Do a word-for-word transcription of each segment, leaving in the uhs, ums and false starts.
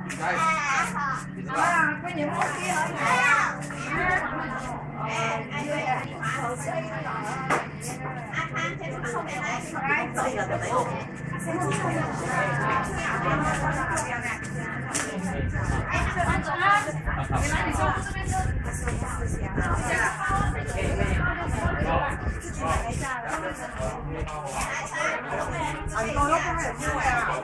À, có những món kia hả? Anh con lúc này chưa à?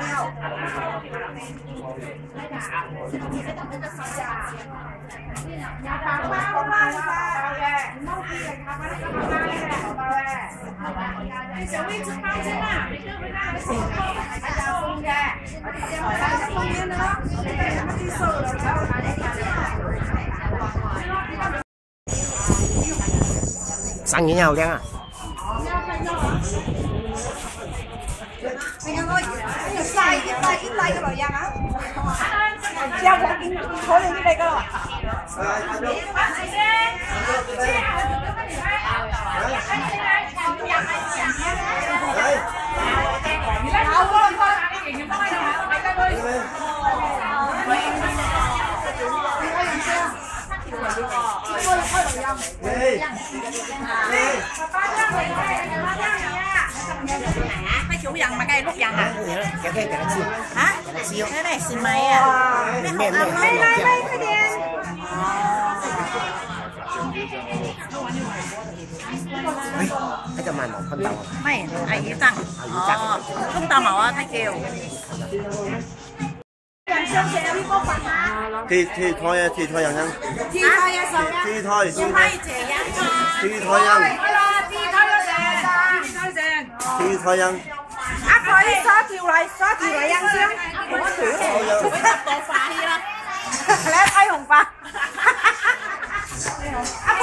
Nhà bạn bao bao bao kìa, mau kìa, bao kìa, bao kìa. Đi chuẩn bị chụp bao chứ nào? Đi đưa với nào? Anh chào Phương kìa. Hỏi ra sẽ không biết nữa. Nó đi sờ rồi đâu. Xăng với nhau Giang à? Anh ơi, cái tay, cái tay, cái tay cái loại Giang á. Giang có cái khối lên cái đây cơ rồi. Mấy chủ dần mà cây lúc dần hả? Cái cái cái siêu. Hả? Siêu. Cái này xì mày à? Mềm mềm Mấy mấy mấy cái đen. Cái cho mày một phân tàu. ไม่ไอ้ยี่ตังอ๋อลูกตาเหมาอ่ะไทยเกล Thi thi thôi thi thôi rằng Thi thôi à sao nha? thi thôi thi ไม่ thôi เจียงค่ะ thi thôi rằng Thi thôi rồi nè. Thi thôi rồi. thi thôi rằng Áp rồi xóa chiều lại, xóa chiều lại ăn xíu. Ủa thử. ไม่ตัดตัวฟ้าที่ละ Lấy thay hồng pha. Áp